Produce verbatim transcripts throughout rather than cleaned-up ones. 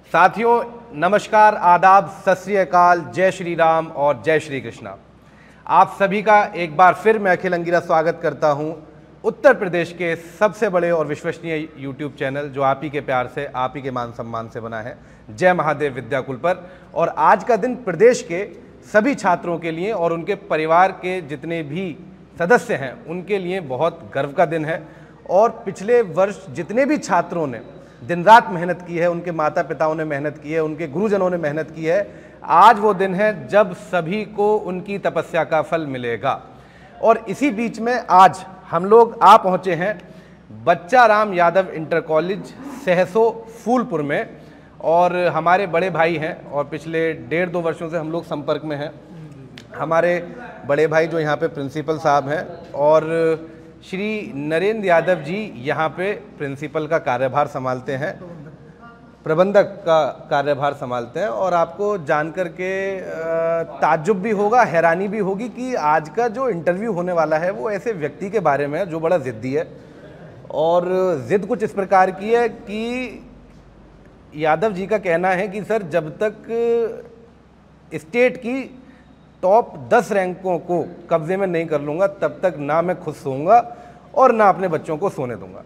साथियों नमस्कार, आदाब, सत श्री अकाल, जय श्री राम और जय श्री कृष्णा। आप सभी का एक बार फिर मैं अखिल अंगिरा स्वागत करता हूं उत्तर प्रदेश के सबसे बड़े और विश्वसनीय यूट्यूब चैनल जो आप ही के प्यार से, आप ही के मान सम्मान से बना है, जय महादेव विद्याकुल पर। और आज का दिन प्रदेश के सभी छात्रों के लिए और उनके परिवार के जितने भी सदस्य हैं उनके लिए बहुत गर्व का दिन है। और पिछले वर्ष जितने भी छात्रों ने दिन रात मेहनत की है, उनके माता पिताओं ने मेहनत की है, उनके गुरुजनों ने मेहनत की है, आज वो दिन है जब सभी को उनकी तपस्या का फल मिलेगा। और इसी बीच में आज हम लोग आ पहुंचे हैं बच्चा राम यादव इंटर कॉलेज सहसो फूलपुर में। और हमारे बड़े भाई हैं और पिछले डेढ़ दो वर्षों से हम लोग संपर्क में हैं। हमारे बड़े भाई जो यहाँ पे प्रिंसिपल साहब हैं और श्री नरेंद्र यादव जी यहाँ पे प्रिंसिपल का कार्यभार संभालते हैं, प्रबंधक का कार्यभार संभालते हैं। और आपको जानकर के ताज्जुब भी होगा, हैरानी भी होगी कि आज का जो इंटरव्यू होने वाला है वो ऐसे व्यक्ति के बारे में है जो बड़ा ज़िद्दी है। और ज़िद कुछ इस प्रकार की है कि यादव जी का कहना है कि सर जब तक स्टेट की टॉप दस रैंकों को कब्जे में नहीं कर लूँगा तब तक ना मैं खुद सोऊंगा और ना अपने बच्चों को सोने दूंगा।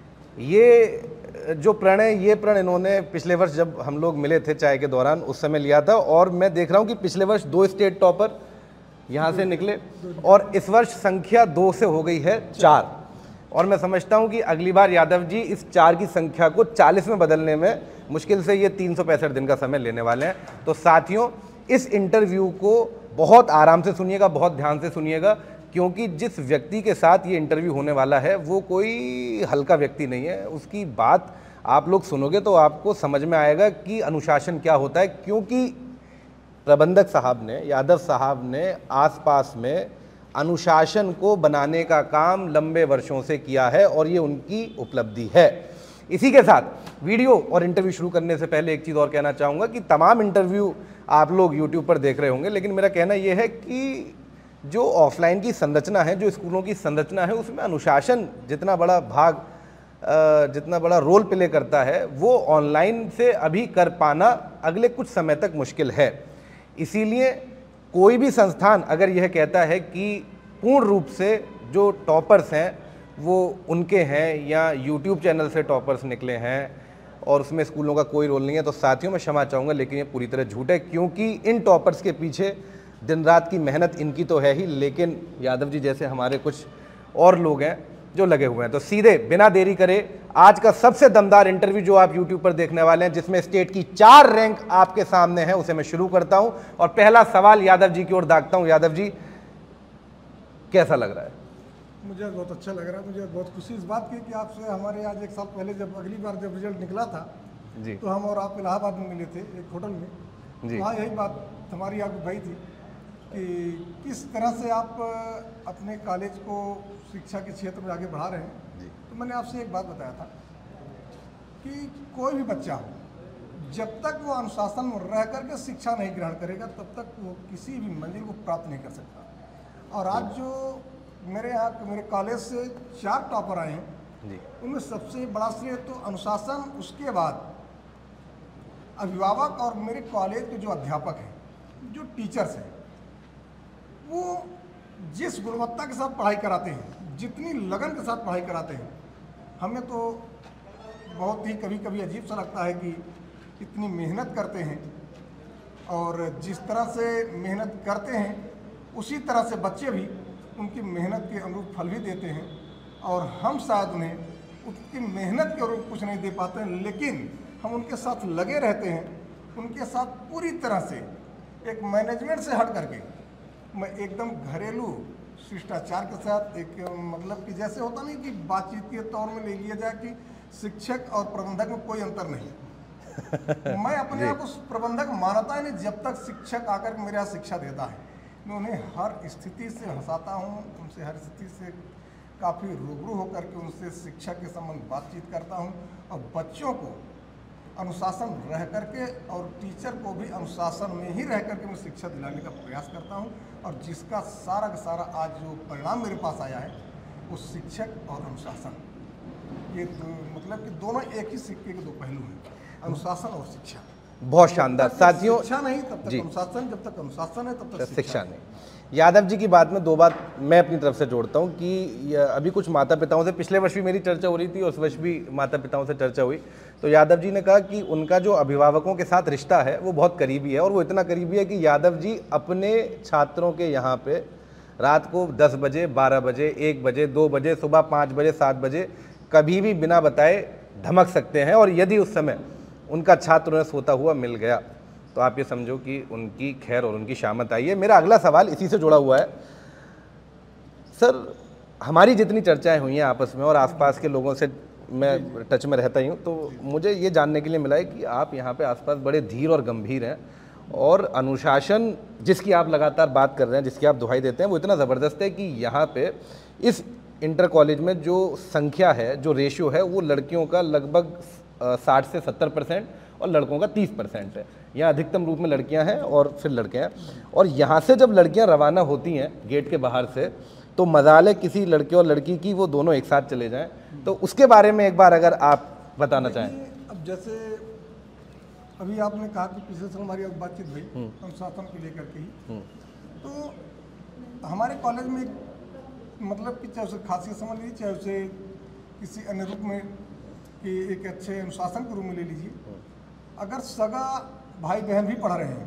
ये जो प्रण है, ये प्रण इन्होंने पिछले वर्ष जब हम लोग मिले थे चाय के दौरान उस समय लिया था। और मैं देख रहा हूँ कि पिछले वर्ष दो स्टेट टॉपर यहाँ से निकले और इस वर्ष संख्या दो से हो गई है चार। और मैं समझता हूँ कि अगली बार यादव जी इस चार की संख्या को चालीस में बदलने में मुश्किल से ये तीन सौ पैंसठ दिन का समय लेने वाले हैं। तो साथियों इस इंटरव्यू को बहुत आराम से सुनिएगा, बहुत ध्यान से सुनिएगा, क्योंकि जिस व्यक्ति के साथ ये इंटरव्यू होने वाला है वो कोई हल्का व्यक्ति नहीं है। उसकी बात आप लोग सुनोगे तो आपको समझ में आएगा कि अनुशासन क्या होता है। क्योंकि प्रबंधक साहब ने, यादव साहब ने आसपास में अनुशासन को बनाने का काम लंबे वर्षों से किया है और ये उनकी उपलब्धि है। इसी के साथ वीडियो और इंटरव्यू शुरू करने से पहले एक चीज़ और कहना चाहूँगा कि तमाम इंटरव्यू आप लोग यूट्यूब पर देख रहे होंगे, लेकिन मेरा कहना यह है कि जो ऑफलाइन की संरचना है, जो स्कूलों की संरचना है, उसमें अनुशासन जितना बड़ा भाग, जितना बड़ा रोल प्ले करता है वो ऑनलाइन से अभी कर पाना अगले कुछ समय तक मुश्किल है। इसीलिए कोई भी संस्थान अगर यह कहता है कि पूर्ण रूप से जो टॉपर्स हैं वो उनके हैं या यूट्यूब चैनल से टॉपर्स निकले हैं और उसमें स्कूलों का कोई रोल नहीं है, तो साथियों मैं क्षमा चाहूँगा लेकिन ये पूरी तरह झूठ है। क्योंकि इन टॉपर्स के पीछे दिन रात की मेहनत इनकी तो है ही, लेकिन यादव जी जैसे हमारे कुछ और लोग हैं जो लगे हुए हैं। तो सीधे बिना देरी करे आज का सबसे दमदार इंटरव्यू जो आप यूट्यूब पर देखने वाले हैं, जिसमें स्टेट की चार रैंक आपके सामने है, उसे मैं शुरू करता हूँ। और पहला सवाल यादव जी की ओर दागता हूँ। यादव जी कैसा लग रहा है? मुझे बहुत अच्छा लग रहा है। मुझे बहुत खुशी इस बात की कि आपसे हमारे आज एक साल पहले जब अगली बार जब रिजल्ट निकला था जी, तो हम और आप इलाहाबाद में मिले थे एक होटल में जी। वहाँ यही बात हमारी आगे भाई थी कि किस तरह से आप अपने कॉलेज को शिक्षा के क्षेत्र में आगे बढ़ा रहे हैं जी। तो मैंने आपसे एक बात बताया था कि कोई भी बच्चा हो जब तक वो अनुशासन में रह करके शिक्षा नहीं ग्रहण करेगा तब तक वो किसी भी मंजिल को प्राप्त नहीं कर सकता। और आज जो मेरे यहाँ मेरे कॉलेज से चार टॉपर आए हैं जी, उनमें सबसे बड़ा श्रेय तो अनुशासन, उसके बाद अभिभावक और मेरे कॉलेज के जो अध्यापक हैं, जो टीचर्स हैं, वो जिस गुणवत्ता के साथ पढ़ाई कराते हैं, जितनी लगन के साथ पढ़ाई कराते हैं, हमें तो बहुत ही कभी कभी अजीब सा लगता है कि इतनी मेहनत करते हैं और जिस तरह से मेहनत करते हैं उसी तरह से बच्चे भी उनकी मेहनत के अनुरूप फल भी देते हैं। और हम शायद उन्हें उनकी मेहनत के अनुरूप कुछ नहीं दे पाते हैं, लेकिन हम उनके साथ लगे रहते हैं, उनके साथ पूरी तरह से एक मैनेजमेंट से हट करके मैं एकदम घरेलू शिष्टाचार के साथ एक मतलब कि जैसे होता नहीं कि बातचीत के तौर में ले लिया जाए कि शिक्षक और प्रबंधक में कोई अंतर नहीं। मैं अपने आप उस प्रबंधक मानता ही नहीं जब तक शिक्षक आकर मेरे यहाँ शिक्षा देता है। मैं उन्हें हर स्थिति से हंसाता हूँ, उनसे हर स्थिति से काफ़ी रूबरू होकर के उनसे शिक्षा के संबंध बातचीत करता हूँ और बच्चों को अनुशासन रह करके और टीचर को भी अनुशासन में ही रह करके मैं शिक्षा दिलाने का प्रयास करता हूँ। और जिसका सारा का सारा आज जो परिणाम मेरे पास आया है वो शिक्षक और अनुशासन, ये तो मतलब कि दोनों एक ही सिक्के के दो पहलू हैं, अनुशासन और शिक्षा। बहुत शानदार साथियों। शिक्षा नहीं तब तक अनुशासन, जब तक अनुशासन है तब तक शिक्षा नहीं। यादव जी की बात में दो बात मैं अपनी तरफ से जोड़ता हूं कि अभी कुछ माता पिताओं से पिछले वर्ष भी मेरी चर्चा हो रही थी, उस वर्ष भी माता पिताओं से चर्चा हुई, तो यादव जी ने कहा कि उनका जो अभिभावकों के साथ रिश्ता है वो बहुत करीबी है, और वो इतना करीबी है कि यादव जी अपने छात्रों के यहाँ पे रात को दस बजे, बारह बजे, एक बजे, दो बजे, सुबह पाँच बजे, सात बजे कभी भी बिना बताए धमक सकते हैं, और यदि उस समय उनका छात्र उन्हें सोता हुआ मिल गया तो आप ये समझो कि उनकी खैर और उनकी शामत आई है। मेरा अगला सवाल इसी से जुड़ा हुआ है। सर, हमारी जितनी चर्चाएं हुई हैं आपस में और आसपास के लोगों से मैं टच में रहता ही हूँ, तो मुझे ये जानने के लिए मिला है कि आप यहाँ पे आसपास बड़े धीर और गंभीर हैं, और अनुशासन जिसकी आप लगातार बात कर रहे हैं, जिसकी आप दुहाई देते हैं, वो इतना ज़बरदस्त है कि यहाँ पे इस इंटर कॉलेज में जो संख्या है, जो रेशियो है, वो लड़कियों का लगभग साठ से सत्तर परसेंट और लड़कों का तीस परसेंट है। यहाँ अधिकतम रूप में लड़कियां हैं और फिर लड़के हैं, और यहाँ से जब लड़कियां रवाना होती हैं गेट के बाहर से, तो मजाल है किसी लड़के और लड़की की वो दोनों एक साथ चले जाएं, तो उसके बारे में एक बार अगर आप बताना चाहें। अब जैसे अभी आपने कहा कि पिछले साल हमारी बातचीत हुई अनुशासन को लेकर के ही, तो हमारे कॉलेज में मतलब कि चाहे उसे खासियत समझ लीजिए, चाहे उसे किसी अन्य रूप में कि एक अच्छे अनुशासन के रूप में ले लीजिए, अगर सगा भाई बहन भी पढ़ रहे हैं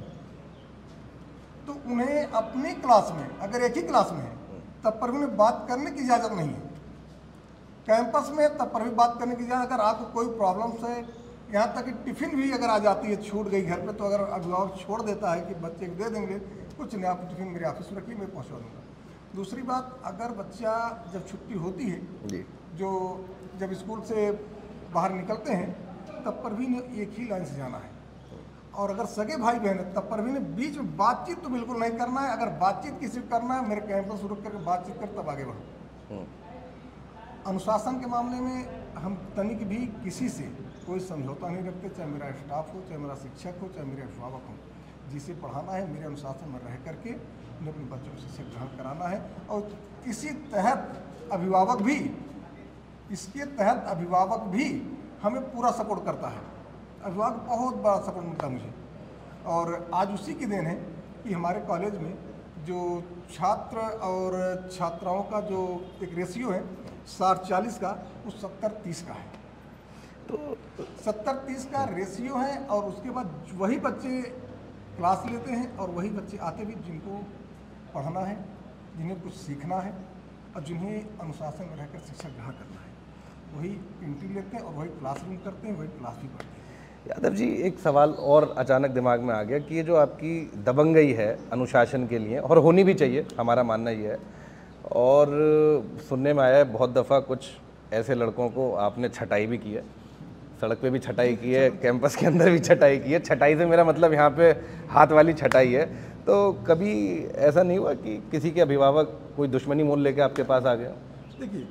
तो उन्हें अपनी क्लास में, अगर एक ही क्लास में है तब पर भी उन्हें बात करने की इजाज़त नहीं है। कैंपस में तब पर भी बात करने की इजाज़त, अगर आपको कोई प्रॉब्लम्स है, यहाँ तक कि टिफ़िन भी अगर आ जाती है, छूट गई घर पे, तो अगर अभिभावक छोड़ देता है कि बच्चे को दे देंगे, कुछ नहीं, आप टिफ़िन मेरे ऑफिस में रखिए, मैं पहुँचा दूँगा। दूसरी बात, अगर बच्चा जब छुट्टी होती है जी, जो जब स्कूल से बाहर निकलते हैं तब पर भी एक ही लाइन से जाना है, और अगर सगे भाई बहन है तब पर भी बीच में बातचीत तो बिल्कुल नहीं करना है। अगर बातचीत किसी को करना है, मेरे कैंपस रुक करके बातचीत कर तब आगे बढ़ो। अनुशासन के मामले में हम तनिक भी किसी से कोई समझौता नहीं रखते, चाहे मेरा स्टाफ हो, चाहे मेरा शिक्षक हो, चाहे मेरे अभिभावक हो। जिसे पढ़ाना है मेरे अनुशासन में रह करके उन्हें अपने बच्चों को शिक्षा ग्रहण कराना है, और इसी तहत अभिभावक भी इसके तहत अभिभावक भी हमें पूरा सपोर्ट करता है। अभिभावक बहुत बड़ा सपोर्ट मिलता है मुझे, और आज उसी की देन है कि हमारे कॉलेज में जो छात्र और छात्राओं का जो एक रेशियो है साठ चालीस का, वो सत्तर तीस का है। तो सत्तर तीस का रेशियो है, और उसके बाद वही बच्चे क्लास लेते हैं और वही बच्चे आते भी जिनको पढ़ना है, जिन्हें कुछ सीखना है, और जिन्हें अनुशासन में रहकर शिक्षा ग्रहण करना है, वही एंट्री लेते हैं और वही क्लासरूम करते हैं, वही क्लास भी पढ़ते हैं। यादव जी, एक सवाल और अचानक दिमाग में आ गया कि ये जो आपकी दबंगई है अनुशासन के लिए, और होनी भी चाहिए, हमारा मानना ये है, और सुनने में आया है बहुत दफ़ा कुछ ऐसे लड़कों को आपने छटाई भी की है, सड़क पे भी छटाई की है, कैंपस के अंदर भी छटाई की है। छटाई से मेरा मतलब यहाँ पे हाथ वाली छटाई है। तो कभी ऐसा नहीं हुआ कि किसी के अभिभावक कोई दुश्मनी मोल लेके आपके पास आ गया? देखिए,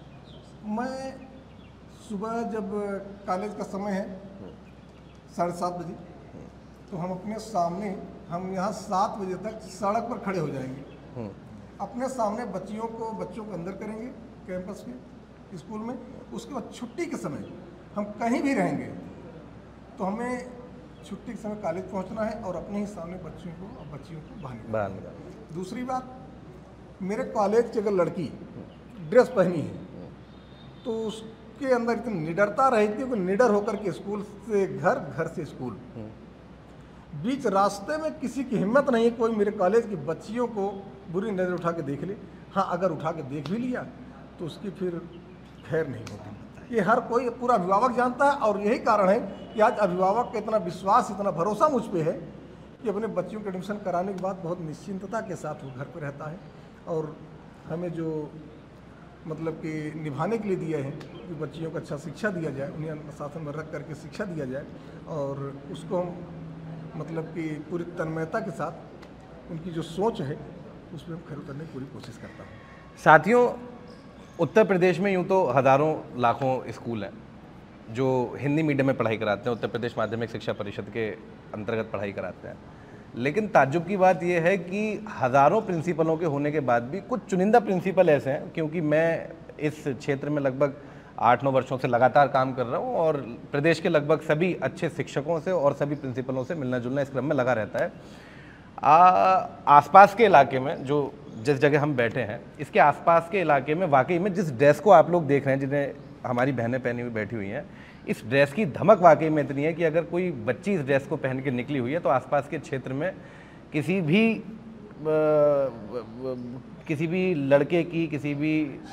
मैं सुबह जब कॉलेज का समय है साढ़े सात बजे, तो हम अपने सामने, हम यहाँ सात बजे तक सड़क पर खड़े हो जाएंगे, अपने सामने बच्चियों को बच्चों को अंदर करेंगे कैंपस में, स्कूल में। उसके बाद छुट्टी के समय हम कहीं भी रहेंगे तो हमें छुट्टी के समय कॉलेज पहुँचना है और अपने ही सामने बच्चों को और बच्चियों को बाहर निकालना। दूसरी बात, मेरे कॉलेज की अगर लड़की ड्रेस पहनी है तो उसके अंदर इतनी निडरता रहती है कि निडर होकर के स्कूल से घर, घर से स्कूल, बीच रास्ते में किसी की हिम्मत नहीं है कोई मेरे कॉलेज की बच्चियों को बुरी नज़र उठा के देख ले। हाँ, अगर उठा के देख भी लिया तो उसकी फिर खैर नहीं होती। ये हर कोई, पूरा अभिभावक जानता है, और यही कारण है कि आज अभिभावक का इतना विश्वास, इतना भरोसा मुझ पे है कि अपने बच्चियों के एडमिशन कराने के बाद बहुत निश्चिंतता के साथ वो घर पर रहता है, और हमें जो मतलब कि निभाने के लिए दिया है कि बच्चियों को अच्छा शिक्षा दिया जाए, उन्हें अनुशासन में रख करके शिक्षा दिया जाए, और उसको हम मतलब कि पूरी तन्मयता के साथ उनकी जो सोच है उसमें हम खड़े उतरने की पूरी कोशिश करता हूँ। साथियों, उत्तर प्रदेश में यूँ तो हज़ारों लाखों स्कूल हैं जो हिंदी मीडियम में पढ़ाई कराते हैं, उत्तर प्रदेश माध्यमिक शिक्षा परिषद के अंतर्गत पढ़ाई कराते हैं, लेकिन ताज्जुब की बात यह है कि हज़ारों प्रिंसिपलों के होने के बाद भी कुछ चुनिंदा प्रिंसिपल ऐसे हैं, क्योंकि मैं इस क्षेत्र में लगभग आठ नौ वर्षों से लगातार काम कर रहा हूँ और प्रदेश के लगभग सभी अच्छे शिक्षकों से और सभी प्रिंसिपलों से मिलना जुलना इस क्रम में लगा रहता है। आ, आसपास के इलाके में जो जिस जगह हम बैठे हैं, इसके आसपास के इलाके में वाकई में जिस ड्रेस को आप लोग देख रहे हैं, जिन्हें हमारी बहनें पहनी हुई बैठी हुई हैं, इस ड्रेस की धमक वाकई में इतनी है कि अगर कोई बच्ची इस ड्रेस को पहन के निकली हुई है तो आसपास के क्षेत्र में किसी भी आ, किसी भी लड़के की, किसी भी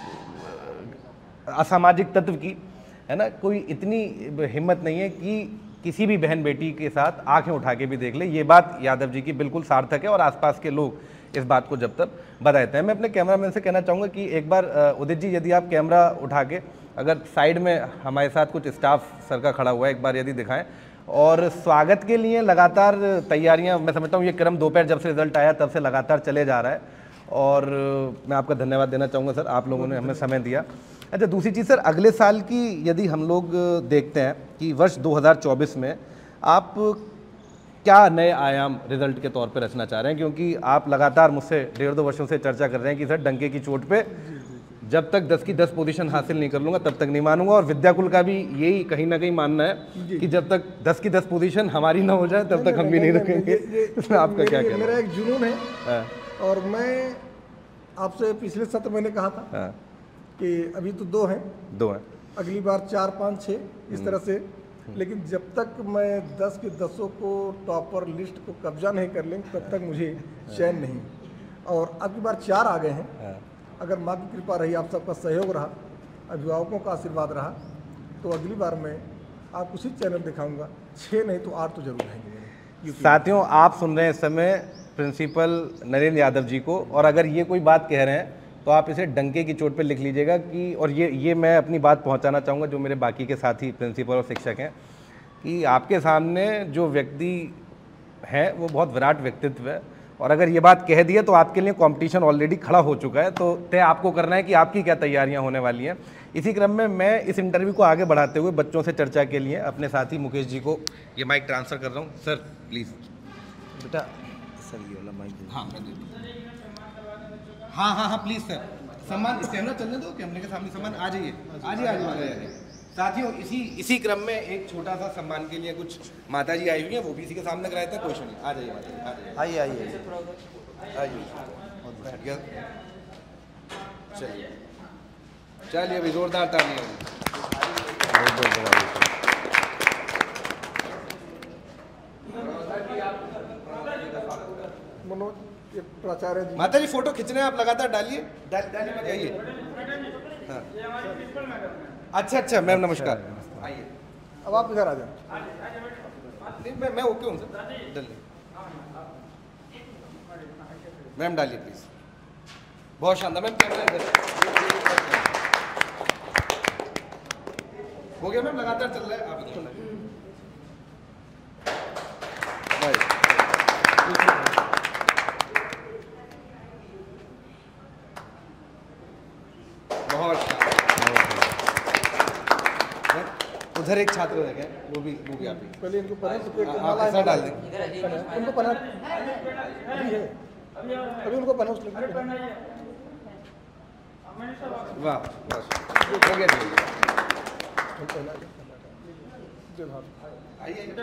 असामाजिक तत्व की, है ना, कोई इतनी हिम्मत नहीं है कि किसी भी बहन बेटी के साथ आंखें उठा के भी देख ले। ये बात यादव जी की बिल्कुल सार्थक है और आसपास के लोग इस बात को जब तक बताते हैं। मैं अपने कैमरामैन से कहना चाहूँगा कि एक बार उदित जी, यदि आप कैमरा उठा के अगर साइड में हमारे साथ कुछ स्टाफ सर का खड़ा हुआ है, एक बार यदि दिखाएं। और स्वागत के लिए लगातार तैयारियां, मैं समझता हूँ ये क्रम दोपहर जब से रिजल्ट आया तब से लगातार चले जा रहा है और मैं आपका धन्यवाद देना चाहूँगा सर, आप लोगों ने हमें समय दिया। अच्छा, दूसरी चीज़ सर, अगले साल की यदि हम लोग देखते हैं कि वर्ष दो हज़ार चौबीस में आप क्या नए आयाम रिजल्ट के तौर पे रचना चाह रहे हैं, क्योंकि आप लगातार मुझसे डेढ़ दो वर्षों से चर्चा कर रहे हैं कि सर डंके की चोट पे जब तक दस की दस पोजीशन हासिल नहीं कर लूँगा तब तक नहीं मानूंगा, और विद्याकुल का भी यही कहीं ना कहीं मानना है कि जब तक दस की दस पोजीशन हमारी ना हो जाए तब तक हम भी नहीं रुकेंगे। आपका क्या कहना है? मेरा एक जुनून है और मैं आपसे पिछले सत्र मैंने कहा था कि अभी तो दो हैं दो हैं अगली बार चार पाँच छः इस तरह से, लेकिन जब तक मैं दस के दसों को टॉपर लिस्ट को कब्जा नहीं कर लेंगे तब तक मुझे चैन नहीं। और अगली बार चार आ गए हैं, अगर माँ की कृपा रही, आप सबका सहयोग रहा, अभिभावकों का आशीर्वाद रहा, तो अगली बार मैं आपको उसी चैनल दिखाऊंगा। छः नहीं तो आठ तो जरूर रहेंगे। साथियों, आप सुन रहे हैं इस समय प्रिंसिपल नरेंद्र यादव जी को, और अगर ये कोई बात कह रहे हैं तो आप इसे डंके की चोट पे लिख लीजिएगा कि, और ये ये मैं अपनी बात पहुंचाना चाहूँगा जो मेरे बाकी के साथी प्रिंसिपल और शिक्षक हैं, कि आपके सामने जो व्यक्ति है वो बहुत विराट व्यक्तित्व है, और अगर ये बात कह दी है तो आपके लिए कंपटीशन ऑलरेडी खड़ा हो चुका है, तो तय आपको करना है कि आपकी क्या तैयारियां होने वाली हैं। इसी क्रम में मैं इस इंटरव्यू को आगे बढ़ाते हुए बच्चों से चर्चा के लिए अपने साथी मुकेश जी को ये माइक ट्रांसफ़र कर रहा हूँ। Sir please. बेटा सर ये वाला माइक। हाँ मैं दे दूँ। हाँ हाँ हाँ प्लीज़ सर, सम्मान कैमरा चलने दो, कैमरे के सामने सम्मान आ जाइए, आ जाइए आ जाइए। साथियों, इसी इसी क्रम में एक छोटा सा सम्मान के लिए कुछ माता जी आई हुई हैं, वो भी इसी के सामने कराए थे। क्वेश्चन आ जाइए माता जी, आ जाइए आइए आइए आइए। चलिए चलिए अभी जोरदार तालियां। मनोज प्राचार्य जी, माता जी फोटो खींचने आप लगातार डालिए, डालिए मत जाइए। हाँ अच्छा अच्छा मैम नमस्कार, आइए। अब आप इधर आ जाओ। नहीं मैं मैं ओके हूँ सर, डालिए मैम, डालिए प्लीज। बहुत शानदार मैम, कैमरा इधर हो गया मैम, लगातार चल रहा है। आप बहुत उधर एक छात्र रह गए, वो भी वो भी आप ही पहले इनको पहले आप ऐसा डाल देंगे, उनको पहले अभी है, अभी उनको पहले उसके वाह बस हो गया जी। आइए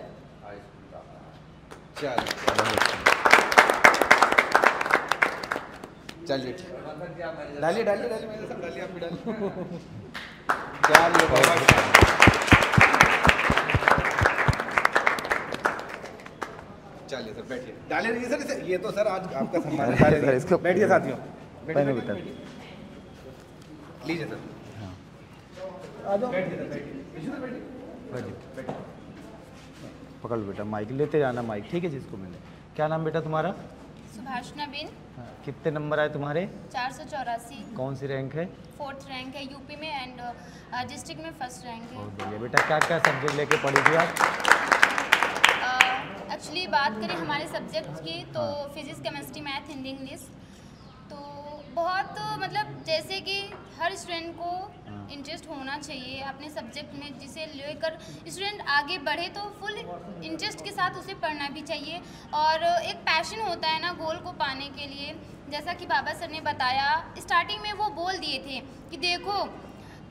चलिए डालिए डालिए डालिए मेरे साथ डालिए, आप भी डालिए। चलिए सर बैठिए, डालिए नहीं सर, ये तो सर आज आपका सम्मान है। इसको बैठिए साथियों, बैठिए लीजिए सर, आ जाओ। पकड़ लो बेटा, माइक लेते जाना माइक, ठीक है जिसको मिले। क्या नाम बेटा तुम्हारा? सुभाषना बिन। हाँ, कितने नंबर आए तुम्हारे? चार सौ चौरासी। कौन सी रैंक है? फोर्थ रैंक है यूपी में एंड डिस्ट्रिक्ट में फर्स्ट रैंक है। बहुत बढ़िया बेटा। क्या क्या सब्जेक्ट लेके पढ़ी थी आप? एक्चुअली बात करें हमारे सब्जेक्ट की तो physics, chemistry, math, Hindi, English, तो बहुत मतलब जैसे कि हर स्टूडेंट को इंटरेस्ट होना चाहिए अपने सब्जेक्ट में, जिसे लेकर स्टूडेंट आगे बढ़े तो फुल इंटरेस्ट के साथ उसे पढ़ना भी चाहिए। और एक पैशन होता है ना गोल को पाने के लिए, जैसा कि बाबा सर ने बताया स्टार्टिंग में, वो बोल दिए थे कि देखो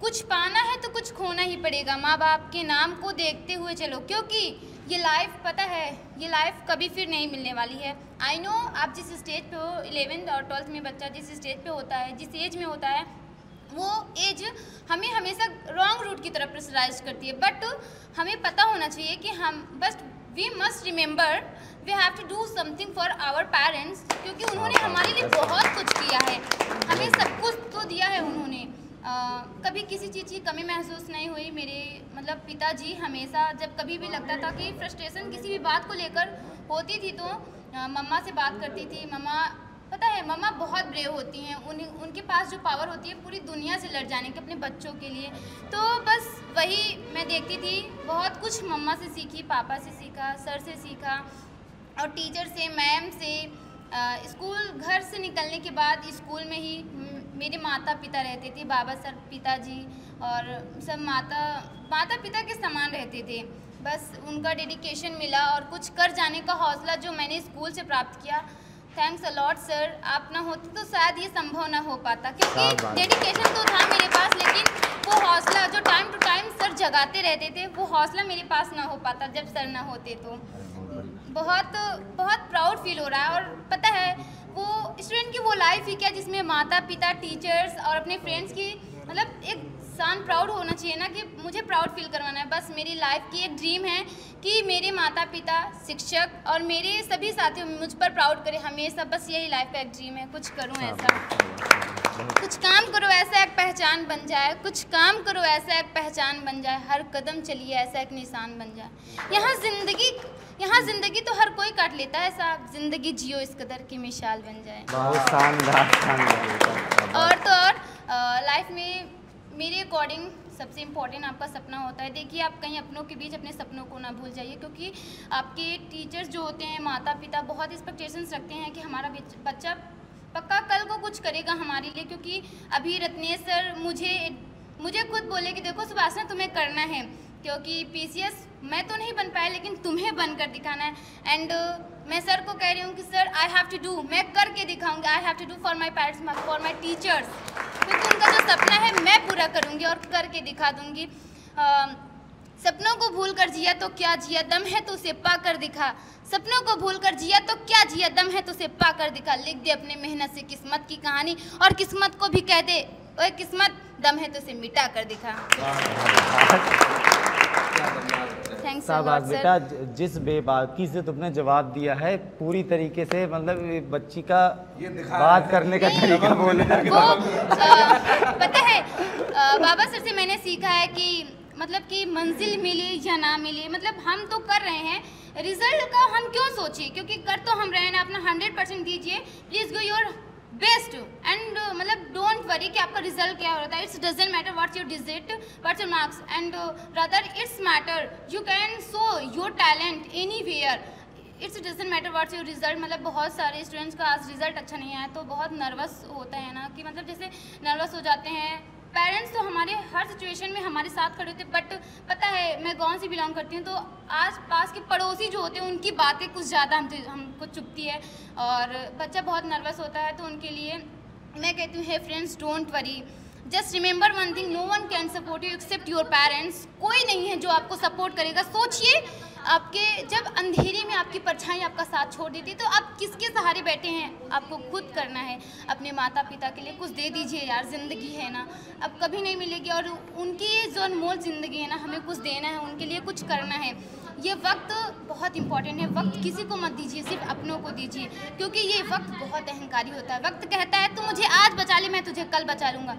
कुछ पाना है तो कुछ खोना ही पड़ेगा। माँ बाप के नाम को देखते हुए चलो, क्योंकि ये लाइफ पता है ये लाइफ कभी फिर नहीं मिलने वाली है। आई नो आप जिस स्टेज पे हो, इलेवेंथ और ट्वेल्थ में बच्चा जिस स्टेज पे होता है, जिस एज में होता है, वो एज हमें हमेशा रॉन्ग रूट की तरफ प्रेशराइज करती है। बट हमें पता होना चाहिए कि हम बस we must remember we have to do something for our parents, क्योंकि उन्होंने हमारे लिए बहुत कुछ किया है, हमें सब कुछ तो दिया है उन्होंने। Uh, कभी किसी चीज़ की कमी महसूस नहीं हुई। मेरे मतलब पिताजी हमेशा जब कभी भी लगता था कि फ्रस्ट्रेशन किसी भी बात को लेकर होती थी तो uh, मम्मा से बात करती थी। मम्मा पता है मम्मा बहुत ब्रेव होती हैं, उन उनके पास जो पावर होती है पूरी दुनिया से लड़ जाने के अपने बच्चों के लिए। तो बस वही मैं देखती थी, बहुत कुछ मम्मा से सीखी, पापा से सीखा, सर से सीखा और टीचर से, मैम से। स्कूल घर से निकलने के बाद स्कूल में ही मेरे माता पिता रहते थे, बाबा सर पिताजी और सब माता माता पिता के समान रहते थे। बस उनका डेडिकेशन मिला और कुछ कर जाने का हौसला जो मैंने स्कूल से प्राप्त किया। थैंक्स अलॉट सर, आप ना होते तो शायद ये संभव ना हो पाता, क्योंकि डेडिकेशन तो था मेरे पास, लेकिन वो हौसला जो टाइम टू टाइम सर जगाते रहते थे, वो हौसला मेरे पास ना हो पाता जब सर ना होते। तो बहुत बहुत प्राउड फील हो रहा है। और पता है वो स्टूडेंट की वो लाइफ ही क्या जिसमें माता पिता, टीचर्स और अपने फ्रेंड्स की मतलब एक शान प्राउड होना चाहिए ना, कि मुझे प्राउड फील करवाना है। बस मेरी लाइफ की एक ड्रीम है कि मेरे माता पिता, शिक्षक और मेरे सभी साथी मुझ पर प्राउड करें हमेशा। बस यही लाइफ का एक ड्रीम है, कुछ करूं ऐसा, कुछ काम करो ऐसा एक पहचान बन जाए, कुछ काम करो ऐसा एक पहचान बन जाए, हर कदम चलिए ऐसा एक निशान बन जाए। यहाँ जिंदगी यहाँ जिंदगी तो हर कोई काट लेता है साहब, जिंदगी जियो इस कदर की मिसाल बन जाए। बहुत शानदार शानदार। और तो और लाइफ में मेरे अकॉर्डिंग सबसे इम्पोर्टेंट आपका सपना होता है। देखिए आप कहीं अपनों के बीच अपने सपनों को ना भूल जाइए, क्योंकि आपके टीचर्स जो होते हैं, माता पिता बहुत एक्सपेक्टेशंस रखते हैं कि हमारा बच्चा पक्का कल को कुछ करेगा हमारे लिए। क्योंकि अभी रत्नेश सर मुझे मुझे खुद बोले कि देखो सुभाषना तुम्हें करना है, क्योंकि पीसीएस मैं तो नहीं बन पाया लेकिन तुम्हें बनकर दिखाना है। एंड uh, मैं सर को कह रही हूँ कि sir I have to do, मैं करके दिखाऊंगी, I have to do for my parents, for my teachers, क्योंकि उनका जो सपना है मैं पूरा करूँगी और करके दिखा दूँगी। uh, सपनों को भूल कर जिया तो क्या जिया, दम है तो उसे पा कर दिखा। सपनों को भूल कर जिया तो क्या जिया, दम है तो उसे पा कर दिखा। लिख दे अपने मेहनत से किस्मत की कहानी और किस्मत को भी कह दे ओए किस्मत, दम है तो उसे मिटा कर दिखा। थैंक्स शाबाश बेटा, जिस बेबाकी से तुमने जवाब दिया है पूरी तरीके से, मतलब बच्ची का बात करने का तरीका बोले वो आ, पता है आ, बाबा सर से मैंने सीखा है कि मतलब कि मंजिल मिले या ना मिले, मतलब हम तो कर रहे हैं, रिजल्ट का हम क्यों सोचिए, क्योंकि कर तो हम रहे हैं ना, अपना हंड्रेड परसेंट दीजिए, please go your best and मतलब डोंट वरी कि आपका रिजल्ट क्या होता है। It's doesn't matter what's your digit, what's your marks and rather it's matter you can show your talent anywhere. It's doesn't matter what's your result. मतलब बहुत सारे students का आज रिजल्ट अच्छा नहीं आया तो बहुत नर्वस होता है ना, कि मतलब जैसे नर्वस हो जाते हैं। पेरेंट्स तो हमारे हर सिचुएशन में हमारे साथ खड़े होते हैं, बट पता है मैं गांव से बिलोंग करती हूँ तो आस पास के पड़ोसी जो होते हैं उनकी बातें कुछ ज़्यादा हम हमको चुभती है और बच्चा बहुत नर्वस होता है। तो उनके लिए मैं कहती हूँ hey friends don't worry, just remember one thing, no one can support you except your parents. कोई नहीं है जो आपको सपोर्ट करेगा। सोचिए आपके जब अंधेरे में आपकी परछाई आपका साथ छोड़ देती तो आप किसके सहारे बैठे हैं, आपको खुद करना है। अपने माता पिता के लिए कुछ दे दीजिए यार, ज़िंदगी है ना, अब कभी नहीं मिलेगी और उनकी जो अनमोल ज़िंदगी है ना, हमें कुछ देना है, उनके लिए कुछ करना है। ये वक्त बहुत इंपॉर्टेंट है, वक्त किसी को मत दीजिए, सिर्फ अपनों को दीजिए, क्योंकि ये वक्त बहुत अहंकारी होता है। वक्त कहता है तू मुझे आज बचा ले, मैं तुझे कल बचा लूँगा।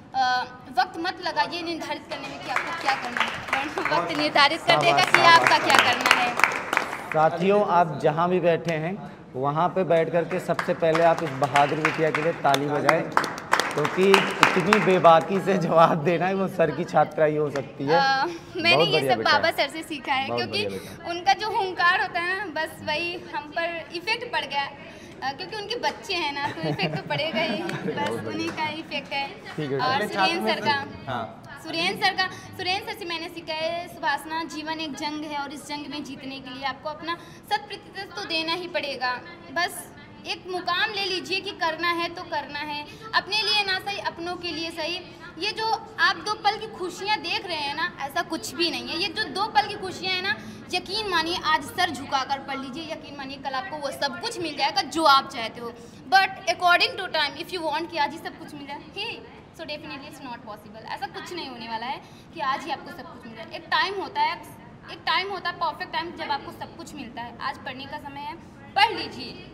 वक्त मत लगाइए निर्धारित करने में कि आपको क्या करना है, वक्त निर्धारित कर देगा कि आपका क्या करना है। साथियों आप जहाँ भी बैठे हैं वहाँ पे बैठ कर के सबसे पहले आप इस बहादुर बिटिया के लिए ताली बजाएं, क्योंकि इतनी बेबाकी से जवाब देना है वो सर की छात्रा ही हो सकती है। आ, मैंने ये सब बाबा सर से सीखा है, क्योंकि उनका जो हुंकार होता है ना, बस वही हम पर इफेक्ट पड़ गया, क्योंकि उनके बच्चे हैं ना तो इफेक्ट तो पड़ेगा ही, बस उन्हीं का इफेक्ट है। और सुरेंद्र सर का सुरेंद्र सर का सुरेंद्र सर से मैंने सीखा है सुभाषना, जीवन एक जंग है और इस जंग में जीतने के लिए आपको अपना शत प्रतिशत तो देना ही पड़ेगा। बस एक मुकाम ले लीजिए कि करना है तो करना है, अपने लिए ना सही अपनों के लिए सही। ये जो आप दो पल की खुशियाँ देख रहे हैं ना, ऐसा कुछ भी नहीं है। ये जो दो पल की खुशियाँ हैं ना, यकीन मानिए आज सर झुकाकर पढ़ लीजिए, यकीन मानिए कल आपको वो सब कुछ मिल जाएगा जो आप चाहते हो। But according to time if you want कि आज ही सब कुछ मिल जाए, ही so definitely it's not possible. ऐसा कुछ नहीं होने वाला है कि आज ही आपको सब कुछ मिल जाए। एक टाइम होता है, एक टाइम होता है परफेक्ट टाइम जब आपको सब कुछ मिलता है। आज पढ़ने का समय है, पढ़ लीजिए,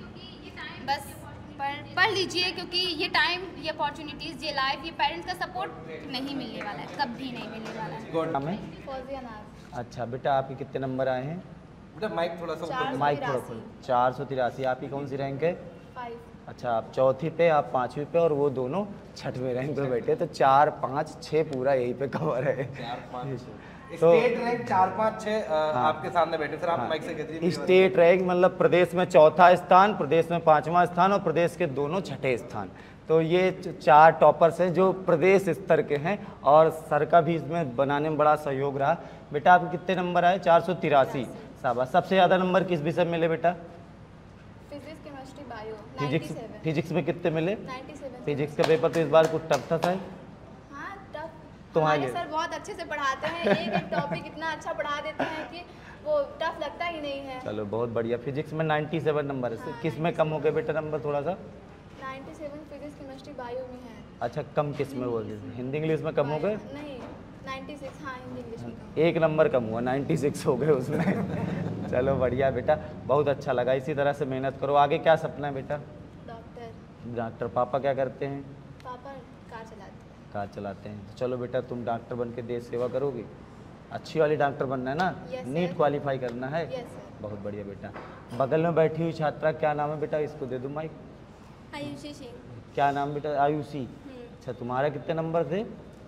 बस पढ़ पढ़ लीजिए, क्योंकि ये टाइम, ये अपॉर्चुनिटीज़, ये लाइफ, ये पेरेंट्स का सपोर्ट नहीं मिलने वाला है, कभी नहीं मिलने वाला है। गुड। नाम है? फौजिया नाज। अच्छा बेटा, आपके कितने नंबर आए हैं? बेटा माइक थोड़ा सा ऊपर। माइक थोड़ा खोल। चार सौ तिरासी। आपकी कौन सी रैंक है? फाइव। अच्छा, आप चौथी पे, आप पाँचवीं पे और वो दोनों छठवें रैंक पे बैठे, तो चार पाँच छः पूरा यहीं पे कवर है। चार पाँच तो- स्टेट रैंक चार पाँच छः हाँ। आपके सामने बैठे सर, आप माइक से कह दीजिए। स्टेट रैंक मतलब प्रदेश में चौथा स्थान, प्रदेश में पांचवा स्थान और प्रदेश के दोनों छठे स्थान। तो ये च- चार टॉपर्स हैं जो प्रदेश स्तर के हैं, और सर का भी इसमें बनाने में बड़ा सहयोग रहा। बेटा आपके कितने नंबर आए? चार सौ तिरासी। शाबाश। सबसे ज़्यादा नंबर किस विषय में मिले बेटा? Physics, chemistry, bio. फिजिक्स। सत्तानवे। फिजिक्स में कितने मिले? सत्तानवे। फिजिक्स का पेपर तो इस बार कुछ टफ था शायद। हाँ, टफ। तुम्हारे हमारे लिए? सर बहुत अच्छे से पढ़ाते हैं, एक एक टॉपिक इतना अच्छा पढ़ा देते हैं कि वो टफ लगता ही नहीं है। चलो बहुत बढ़िया। फिजिक्स में सत्तानवे नंबर है। हाँ, किस में कम हो गए बेटा नंबर थोड़ा सा? सत्तानवे फिजिक्स, केमिस्ट्री, बायो में है। अच्छा, कम किस में हो गए? हिंदी इंग्लिश में कम हो गए? नहीं, छियानवे। हाँ, हिंदी इंग्लिश में कम। एक नंबर कम हुआ, छियानवे हो गए उसमें। चलो बढ़िया बेटा, बहुत अच्छा लगा। इसी तरह से मेहनत करो। आगे क्या सपना है बेटा? डॉक्टर। डॉक्टर। पापा क्या करते हैं? पापा कार चलाते हैं। कार चलाते हैं। तो चलो बेटा, तुम डॉक्टर बन के देश सेवा करोगी। अच्छी वाली डॉक्टर बनना है ना? Yes, sir. नीट क्वालिफाई करना है। Yes, sir. बहुत बढ़िया बेटा। बगल में बैठी हुई छात्रा, क्या नाम है बेटा? इसको दे दो माइक। आयुषी सिंह। क्या नाम बेटा? आयुषी। अच्छा, तुम्हारा कितने नंबर थे?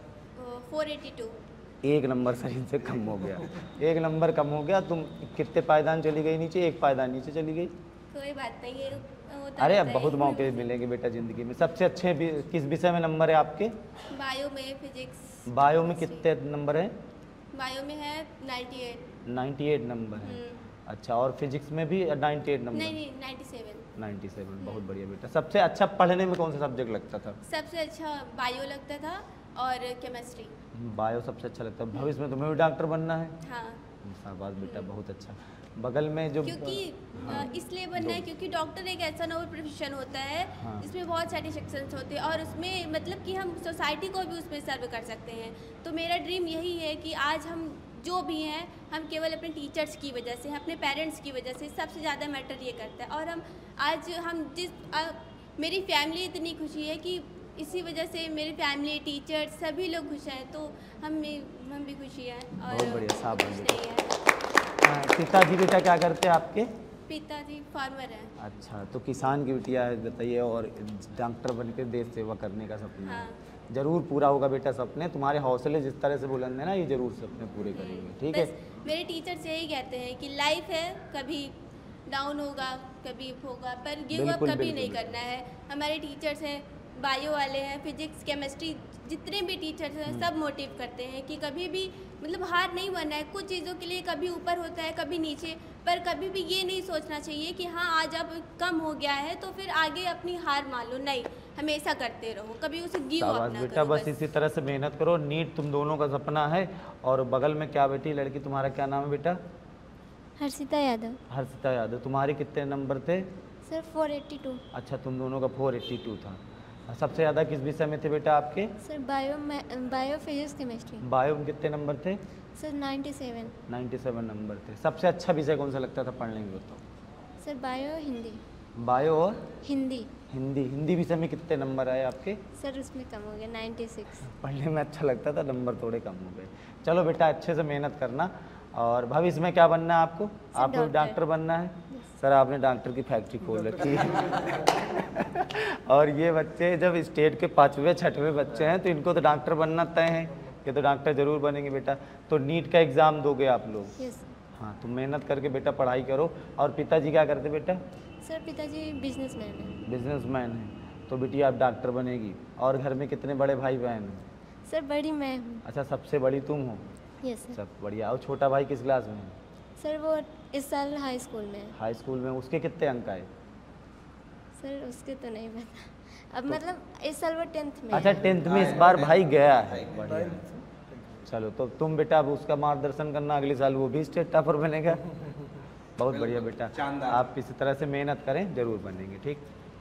Four eighty two. एक नंबर सर इनसे कम हो गया। एक नंबर कम हो गया। तुम कितने पायदान चली गई नीचे? एक पायदान नीचे चली गई। कोई बात नहीं, ये होता अरे अब रहता है। बहुत मौके मिलेंगे बेटा ज़िंदगी में। सबसे अच्छे भी, किस विषय में नंबर है आपके? बायो में, फिजिक्स। बायो में कितने नंबर हैं? बायो में है नाइन्टी एट। अट्ठानवे नंबर है। अच्छा, और फिजिक्स में भी अट्ठानवे नंबर? नहीं नहीं, नाइन्टी सेवन। सत्तानवे। बहुत बढ़िया बेटा। सबसे अच्छा पढ़ने में कौन सा सब्जेक्ट लगता था? सबसे अच्छा बायो लगता था और केमिस्ट्री। बायो सबसे अच्छा लगता है। भविष्य में तुम्हें भी डॉक्टर बनना है? हाँ, शाबाश बेटा, बहुत अच्छा। बगल में जो क्योंकि हाँ, अ, इसलिए बनना है क्योंकि डॉक्टर एक ऐसा नोबल प्रोफेशन होता है हाँ। जिसमें बहुत सारे सेक्शंस होते हैं और उसमें मतलब कि हम सोसाइटी को भी उसमें सर्व कर सकते हैं। तो मेरा ड्रीम यही है कि आज हम जो भी हैं, हम केवल अपने टीचर्स की वजह से, अपने पेरेंट्स की वजह से, सबसे ज़्यादा मैटर ये करता है। और हम आज हम जिस आ, मेरी फैमिली इतनी खुशी है कि इसी वजह से मेरी फैमिली, टीचर्स सभी लोग खुश हैं, तो हम भी हम भी खुशी हैं। और बहुत बढ़िया, शाबाश कुछ बेटा। नहीं है। हाँ, पिताजी बेटा क्या करते हैं आपके? पिताजी फार्मर हैं। अच्छा, तो किसान की बिटिया है बताइए, और डॉक्टर बन के देश सेवा करने का सपना है। हाँ। जरूर पूरा होगा बेटा सपने। तुम्हारे हौसले जिस तरह से बुलंद है ना, ये जरूर सपने पूरे करेंगे। ठीक है? बस मेरे टीचर्स यही कहते हैं कि लाइफ है, कभी डाउन होगा, कभी अप होगा, पर गिव अप बिल्कुल, कभी नहीं बिल्कुल। करना है। हमारे टीचर्स हैं, बायो वाले हैं, फिजिक्स, केमिस्ट्री, जितने भी टीचर्स हैं सब मोटिव करते हैं कि कभी भी मतलब हार नहीं मानना है। कुछ चीज़ों के लिए कभी ऊपर होता है, कभी नीचे, पर कभी भी ये नहीं सोचना चाहिए कि हाँ आज अब कम हो गया है तो फिर आगे अपनी हार मान लो। नहीं, हमेशा करते रहो, कभी उसे गिव अप शाबाश ना बेटा, करो। बस इसी तरह से मेहनत करो। नीट तुम दोनों का सपना है। और बगल में क्या बेटी लड़की, तुम्हारा क्या नाम है बेटा? हर्षिता यादव। हर्षिता यादव। तुम्हारे कितने नंबर थे? Sir four eighty two. अच्छा, तुम दोनों का फोर एट्टी टू था। सबसे ज़्यादा किस विषय में थे बेटा आपके? सर बायो में, बायो फिजिक्स केमिस्ट्री। बायो में कितने नंबर थे? Sir ninety seven. सत्तानवे नंबर थे। सबसे अच्छा विषय कौन सा लगता था पढ़ने में बताओ? Sir bio Hindi. बायो और हिंदी। हिंदी। हिंदी विषय में कितने नंबर आए आपके? सर उसमें कम हो गया, नाइन्टी सिक्स। पढ़ने में अच्छा लगता था, नंबर थोड़े कम हो गए। चलो बेटा, अच्छे से मेहनत करना। और भविष्य में क्या बनना है आपको? आपको डॉक्टर। डॉक्टर बनना है? सर आपने डॉक्टर की फैक्ट्री खोल रखी है। और ये बच्चे जब स्टेट के पाँचवें छठवें बच्चे हैं तो इनको तो डॉक्टर बनना तय है। ये तो डॉक्टर जरूर बनेंगे बेटा। तो नीट का एग्ज़ाम दोगे आप लोग? यस। हाँ, तो मेहनत करके बेटा पढ़ाई करो। और पिताजी क्या करते बेटा? सर पिताजी बिजनेसमैन हैं। बिजनेसमैन है। तो बेटी आप डॉक्टर बनेगी। और घर में कितने बड़े भाई बहन हैं? सर बड़ी मैं हूँ। अच्छा, सबसे बड़ी तुम हो? Yes sir. सब बढ़िया। और छोटा भाई किस क्लास में है? सर वो इस साल हाई स्कूल में है। हाई स्कूल में। उसके कितने अंक आए? सर उसके तो नहीं पता। अब मतलब इस साल वो टेंथ में अच्छा है। टेंथ में इस बार भाई गया है, बढ़िया। चलो तो तुम बेटा अब उसका मार्गदर्शन करना, अगले साल वो भी स्टेट टॉपर बनेगा। बहुत बढ़िया बेटा, आप इसी तरह से मेहनत करें, जरूर बनेंगे। ठीक,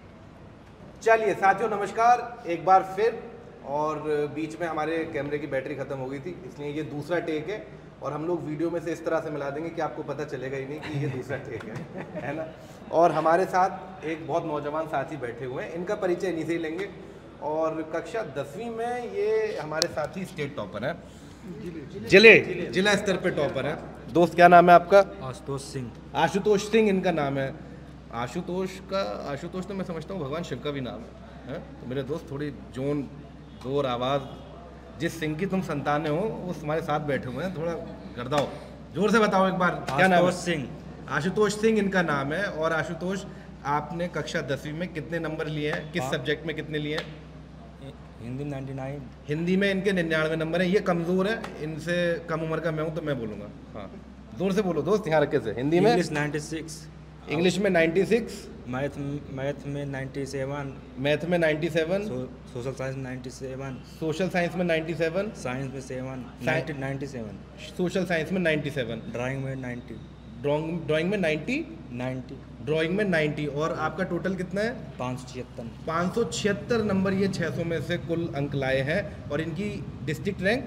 चलिए साथियों नमस्कार एक बार फिर। और बीच में हमारे कैमरे की बैटरी ख़त्म हो गई थी, इसलिए ये दूसरा टेक है और हम लोग वीडियो में से इस तरह से मिला देंगे कि आपको पता चलेगा ही नहीं कि ये दूसरा टेक है, है ना। और हमारे साथ एक बहुत नौजवान साथी बैठे हुए हैं, इनका परिचय इन्हीं से ही लेंगे। और कक्षा दसवीं में ये हमारे साथी स्टेट टॉपर हैं, जिले जिला स्तर पे टॉपर है। दोस्त क्या नाम है आपका? आशुतोष सिंह। आशुतोष सिंह इनका नाम है। आशुतोष का आशुतोष तो मैं समझता हूँ भगवान शिव का भी नाम है, है? तो मेरे दोस्त थोड़ी जोन जोर आवाज़, जिस सिंह की तुम संतानें हो वो तुम्हारे साथ बैठे हुए हैं, थोड़ा गर्दाओ, जोर से बताओ एक बार क्या नाम है? आशुतोष सिंह। आशुतोष सिंह इनका नाम है। और आशुतोष आपने कक्षा दसवीं में कितने नंबर लिए हैं, किस सब्जेक्ट में कितने लिए हैं? Hindi ninety nine. हिंदी में इनके निन्यानवे नंबर हैं। ये कमज़ोर है, इनसे कम उम्र का मैं हूँ तो मैं बोलूँगा। हाँ जोर से बोलो दोस्त, यहाँ रखे से। हिंदी में इंग्लिश नाइन्टी सिक्स। इंग्लिश में छियानवे, मैथ मैथ में नाइन्टी सेवन। मैथ में सत्तानवे, so, social science ninety seven. Social science में सत्तानवे, साइंस में सेवन। साइ- नाइन्टी सेवन। सोशल साइंस में सत्तानवे, ड्राइंग में नाइन्टी। ड्राइंग ड्राइंग में नब्बे, नाइन्टी। ड्राइंग में नब्बे। और आपका टोटल कितना है? पाँच सौ छिहत्तर। पाँच सौ छिहत्तर नंबर ये छः सौ में से कुल अंक लाए हैं। और इनकी डिस्ट्रिक्ट रैंक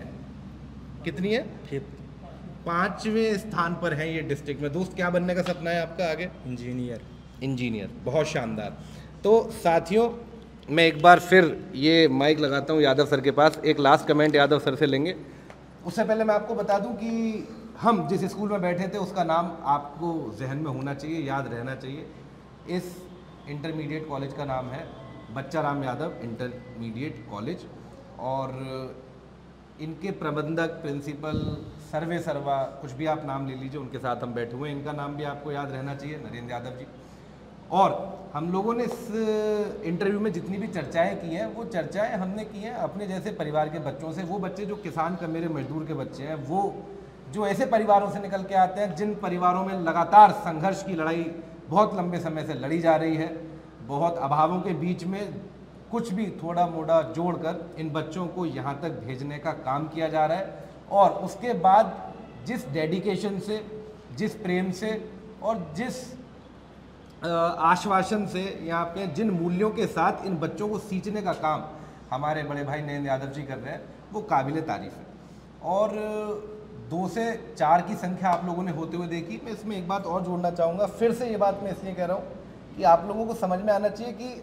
कितनी है? फिफ्थ। पाँचवें स्थान पर है ये डिस्ट्रिक्ट में। दोस्त क्या बनने का सपना है आपका आगे? इंजीनियर। इंजीनियर, बहुत शानदार। तो साथियों मैं एक बार फिर ये माइक लगाता हूँ यादव सर के पास, एक लास्ट कमेंट यादव सर से लेंगे। उससे पहले मैं आपको बता दूं कि हम जिस स्कूल में बैठे थे उसका नाम आपको जहन में होना चाहिए, याद रहना चाहिए। इस इंटरमीडिएट कॉलेज का नाम है बच्चा राम यादव इंटरमीडिएट कॉलेज। और इनके प्रबंधक, प्रिंसिपल, सर्वे सर्वा, कुछ भी आप नाम ले लीजिए, उनके साथ हम बैठे हुए हैं। इनका नाम भी आपको याद रहना चाहिए, नरेंद्र यादव जी। और हम लोगों ने इस इंटरव्यू में जितनी भी चर्चाएं की हैं वो चर्चाएं हमने की हैं अपने जैसे परिवार के बच्चों से। वो बच्चे जो किसान का मेरे मजदूर के बच्चे हैं, वो जो ऐसे परिवारों से निकल के आते हैं जिन परिवारों में लगातार संघर्ष की लड़ाई बहुत लंबे समय से लड़ी जा रही है, बहुत अभावों के बीच में कुछ भी थोड़ा मोड़ा जोड़कर इन बच्चों को यहाँ तक भेजने का काम किया जा रहा है। और उसके बाद जिस डेडिकेशन से, जिस प्रेम से और जिस आश्वासन से, यहाँ पे जिन मूल्यों के साथ इन बच्चों को सींचने का काम हमारे बड़े भाई नरेंद्र यादव जी कर रहे हैं, वो काबिल तारीफ़ है। और दो से चार की संख्या आप लोगों ने होते हुए देखी। मैं इसमें एक बात और जोड़ना चाहूँगा, फिर से ये बात मैं इसलिए कह रहा हूँ कि आप लोगों को समझ में आना चाहिए कि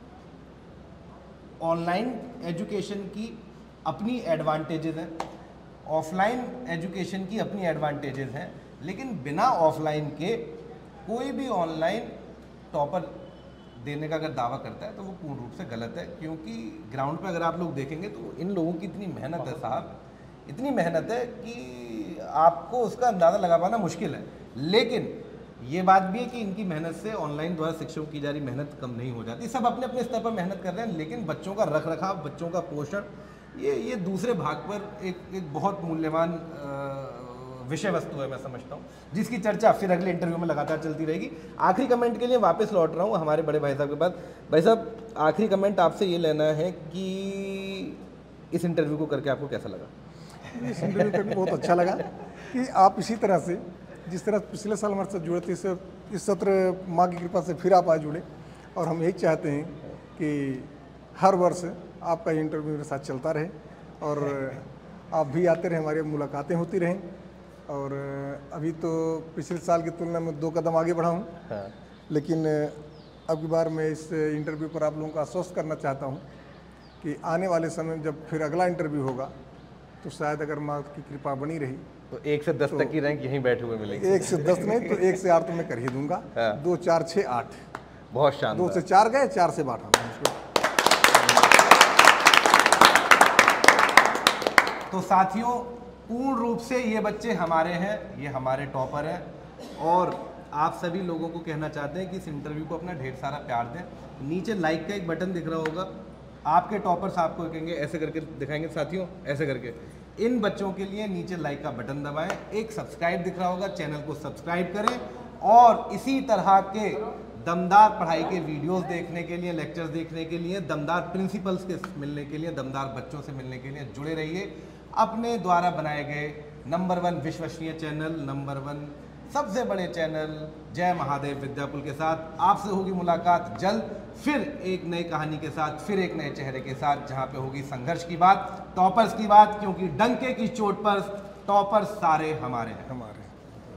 ऑनलाइन एजुकेशन की अपनी एडवांटेजेस हैं, ऑफलाइन एजुकेशन की अपनी एडवांटेजेस हैं, लेकिन बिना ऑफलाइन के कोई भी ऑनलाइन टॉपर देने का अगर दावा करता है तो वो पूर्ण रूप से गलत है। क्योंकि ग्राउंड पे अगर आप लोग देखेंगे तो इन लोगों की इतनी मेहनत है साहब, इतनी मेहनत है कि आपको उसका अंदाज़ा लगा पाना मुश्किल है। लेकिन ये बात भी है कि इनकी मेहनत से ऑनलाइन द्वारा शिक्षकों की जा रही मेहनत कम नहीं हो जाती। सब अपने अपने स्तर पर मेहनत कर रहे हैं, लेकिन बच्चों का रख रखाव, बच्चों का पोषण, ये ये दूसरे भाग पर एक एक बहुत मूल्यवान विषय वस्तु है, मैं समझता हूँ, जिसकी चर्चा फिर अगले इंटरव्यू में लगातार चलती रहेगी। आखिरी कमेंट के लिए वापस लौट रहा हूँ हमारे बड़े भाई साहब के पास। भाई साहब, आखिरी कमेंट आपसे ये लेना है कि इस इंटरव्यू को करके आपको कैसा लगा? इस इंटरव्यू करके बहुत अच्छा लगा कि आप इसी तरह से, जिस तरह पिछले साल हमारे साथ जुड़े थे, इस इस सत्र माँ की कृपा से फिर आप आज जुड़े। और हम यही चाहते हैं कि हर वर्ष आपका ये इंटरव्यू मेरे साथ चलता रहे और आप भी आते रहे, हमारी मुलाकातें होती रहें। और अभी तो पिछले साल की तुलना में दो कदम आगे बढ़ा हूँ, हाँ। लेकिन अब की बार मैं इस इंटरव्यू पर आप लोगों को आश्वस्त करना चाहता हूँ कि आने वाले समय में जब फिर अगला इंटरव्यू होगा तो शायद अगर माँ की कृपा बनी रही तो एक से दस तो तक की रैंक यहीं बैठे हुए मिलेगी। एक से दस नहीं तो एक से आठ तो मैं कर ही दूंगा, हाँ। दो चार छः आठ, बहुत शानदार। दो से चार गए, चार से आठ हम। तो साथियों, पूर्ण रूप से ये बच्चे हमारे हैं, ये हमारे टॉपर हैं। और आप सभी लोगों को कहना चाहते हैं कि इस इंटरव्यू को अपना ढेर सारा प्यार दें। नीचे लाइक का एक बटन दिख रहा होगा, आपके टॉपर्स आपको कहेंगे, ऐसे करके दिखाएंगे साथियों, ऐसे करके इन बच्चों के लिए नीचे लाइक का बटन दबाएं। एक सब्सक्राइब दिख रहा होगा, चैनल को सब्सक्राइब करें और इसी तरह के दमदार पढ़ाई के वीडियोस देखने के लिए, लेक्चर्स देखने के लिए, दमदार प्रिंसिपल्स के मिलने के लिए, दमदार बच्चों से मिलने के लिए जुड़े रहिए अपने द्वारा बनाए गए नंबर वन विश्वसनीय चैनल, नंबर वन सबसे बड़े चैनल जय महादेव विद्यापुल के साथ। आपसे होगी मुलाकात जल्द, फिर एक नई कहानी के साथ, फिर एक नए चेहरे के साथ, जहां पे होगी संघर्ष की बात, टॉपर्स की बात, क्योंकि डंके की चोट पर टॉपर्स सारे हमारे हैं। हमारे